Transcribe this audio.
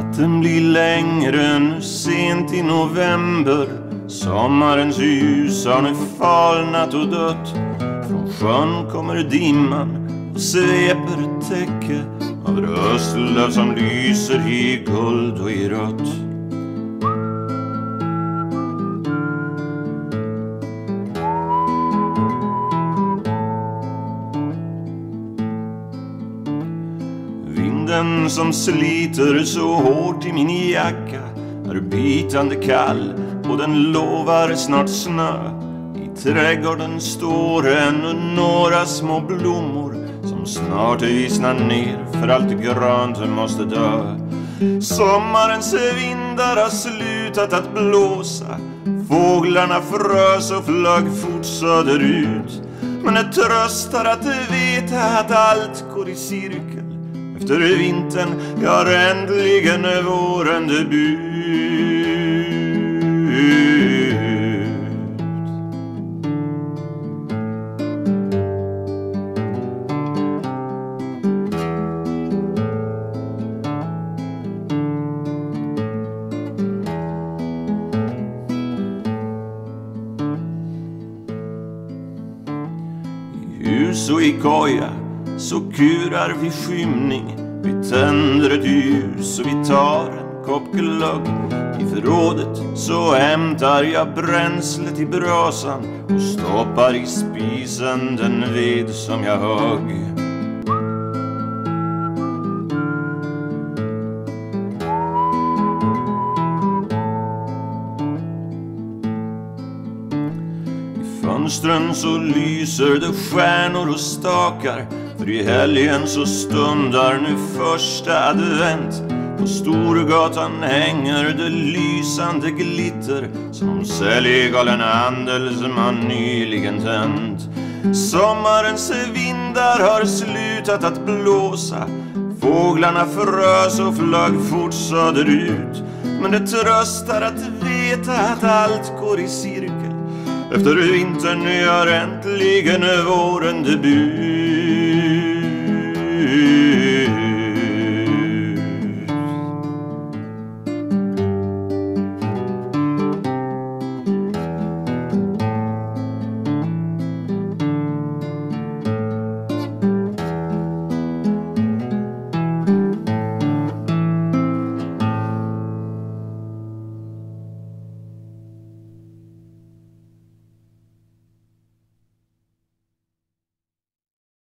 Natten blir längre nu sent i november. Sommarens ljus har nu falnat och dött. Från sjön kommer dimman och sveper ett täcke av röstlöv som lyser i guld och i rött. Vinden som sliter så hårt i min jacka är bitande kall och den lovar snart snö. I trädgården står ännu några små blommor som snart vissnar ner för allt grönt måste dö. Sommarens vindar har slutat att blåsa. Fåglarna frös och flög fort söderut. Men det tröstar att veta att allt går i cirkel. Efter vintern gör äntligen våren debut. I hus och i koja så kurar vi skymning. Vi tänder ett ljus och vi tar en kopp glögg. I förrådet så hämtar jag bränslet i brasan och stoppar i spisen den ved som jag högg. I fönstren så lyser det stjärnor och stakar. För i helgen så stundar nu första advent. På Storgatan hänger det lysande glitter som säljgalen handel som man nyligen tänt. Sommarens vindar har slutat att blåsa. Fåglarna frös och flög fort söderut. Men det tröstar att veta att allt går i cirkel. Efter vintern gör äntligen våren debut.